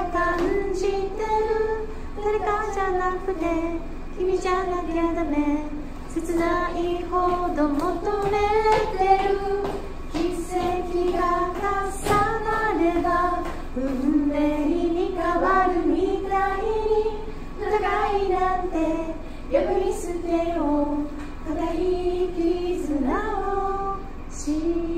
感じてる。誰かじゃなくて君じゃなきゃダメ。切ないほど求めてる。奇跡が重なれば運命に変わるみたいに、戦いなんてやぶに捨てよう。固い絆を